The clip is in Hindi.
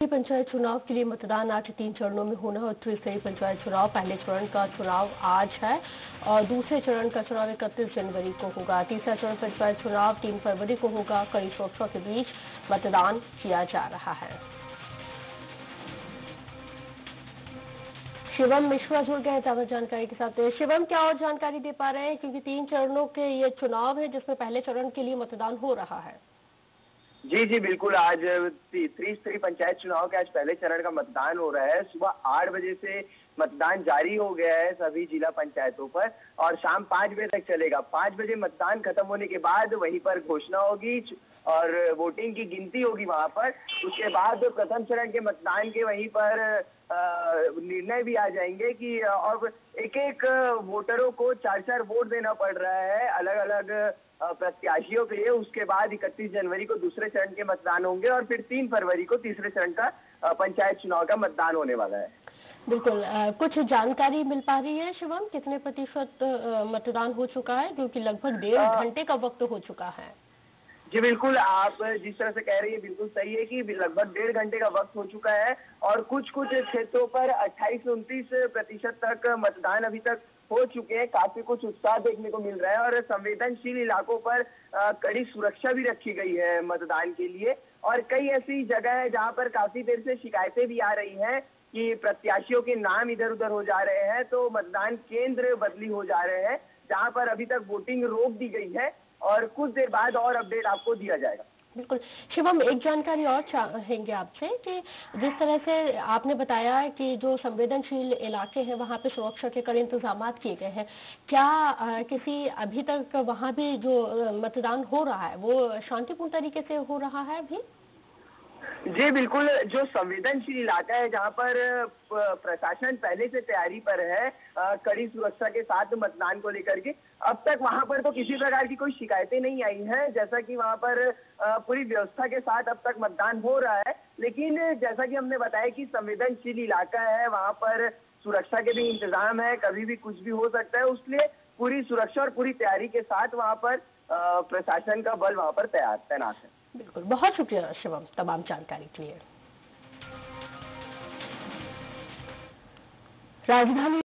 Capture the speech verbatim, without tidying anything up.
पंचायत चुनाव के लिए मतदान आज तीन चरणों में होना है। त्रिस्तरीय पंचायत चुनाव पहले चरण का चुनाव आज है और दूसरे चरण का चुनाव इकतीस जनवरी को होगा। तीसरा चरण पंचायत चुनाव तीन फरवरी को होगा। कड़ी सुरक्षा के बीच मतदान किया जा रहा है। शिवम मिश्रा जुड़ गए ज्यादा जानकारी के साथ। शिवम, क्या और जानकारी दे पा रहे हैं, क्योंकि तीन चरणों के ये चुनाव है जिसमें पहले चरण के लिए मतदान हो रहा है। जी जी बिल्कुल, आज त्रिस्तरीय पंचायत चुनाव के आज पहले चरण का मतदान हो रहा है। सुबह आठ बजे से मतदान जारी हो गया है सभी जिला पंचायतों पर और शाम पाँच बजे तक चलेगा। पाँच बजे मतदान खत्म होने के बाद वहीं पर घोषणा होगी और वोटिंग की गिनती होगी वहां पर। उसके बाद प्रथम चरण के मतदान के वहीं पर निर्णय भी आ जाएंगे कि अब एक एक वोटरों को चार चार वोट देना पड़ रहा है अलग अलग प्रत्याशियों के लिए। उसके बाद इकतीस जनवरी को दूसरे चरण के मतदान होंगे और फिर तीन फरवरी को तीसरे चरण का पंचायत चुनाव का मतदान होने वाला है। बिल्कुल, आ, कुछ जानकारी मिल पा रही है शिवम, कितने प्रतिशत मतदान हो चुका है, क्योंकि लगभग डेढ़ घंटे का वक्त हो चुका है। जी बिल्कुल, आप जिस तरह से कह रही है बिल्कुल सही है कि लगभग डेढ़ घंटे का वक्त हो चुका है और कुछ कुछ क्षेत्रों पर अट्ठाईस से उनतीस प्रतिशत तक मतदान अभी तक हो चुके हैं। काफी कुछ उत्साह देखने को मिल रहा है और संवेदनशील इलाकों पर कड़ी सुरक्षा भी रखी गई है मतदान के लिए। और कई ऐसी जगह है जहां पर काफी देर से शिकायतें भी आ रही हैं कि प्रत्याशियों के नाम इधर उधर हो जा रहे हैं, तो मतदान केंद्र बदली हो जा रहे हैं जहां पर अभी तक वोटिंग रोक दी गई है और कुछ देर बाद और अपडेट आपको दिया जाएगा। बिल्कुल शिवम, एक जानकारी और चाहेंगे आपसे कि जिस तरह से आपने बताया कि जो संवेदनशील इलाके हैं वहां पे सुरक्षा के कड़े इंतजाम किए गए हैं, क्या आ, किसी अभी तक वहां भी जो मतदान हो रहा है वो शांतिपूर्ण तरीके से हो रहा है अभी? जी बिल्कुल, जो संवेदनशील इलाका है जहां पर प्रशासन पहले से तैयारी पर है कड़ी सुरक्षा के साथ मतदान को लेकर के, अब तक वहां पर तो किसी प्रकार की कोई शिकायतें नहीं आई हैं। जैसा कि वहां पर पूरी व्यवस्था के साथ अब तक मतदान हो रहा है, लेकिन जैसा कि हमने बताया कि संवेदनशील इलाका है, वहां पर सुरक्षा के भी इंतजाम है, कभी भी कुछ भी हो सकता है, इसलिए पूरी सुरक्षा और पूरी तैयारी के साथ वहां पर प्रशासन का बल वहां पर तैयार तैनात है। बिल्कुल, बहुत शुक्रिया शिवम तमाम जानकारी के लिए। राजधानी